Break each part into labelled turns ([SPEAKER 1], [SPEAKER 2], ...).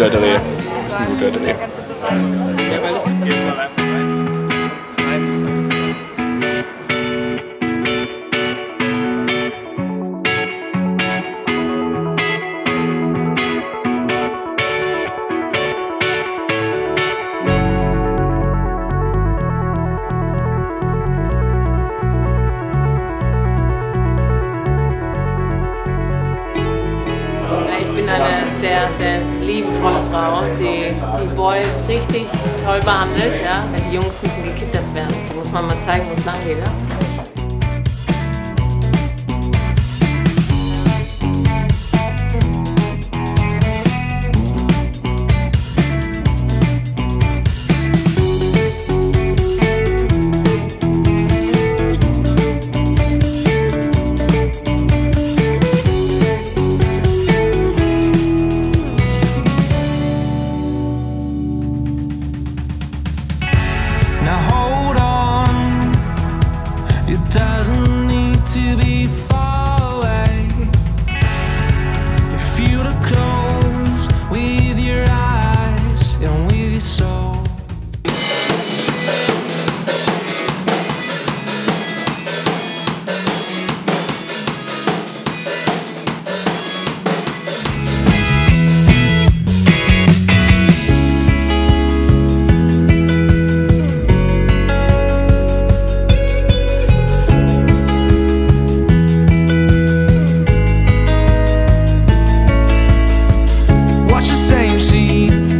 [SPEAKER 1] guter Dreh. Das ist ein guter Dreh.
[SPEAKER 2] Ja, weil das ist dann eine sehr, sehr liebevolle Frau, die Boys richtig toll behandelt. Ja? Die Jungs müssen gekittert werden. Da muss man mal zeigen, wo es lang geht. Ja?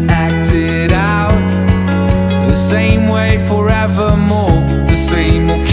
[SPEAKER 3] same way forevermore, the same old